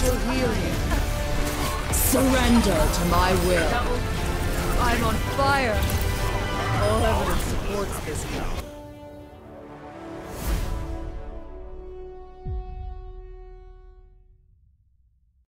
will heal you. Surrender to my will. I'm on fire. All evidence supports this now.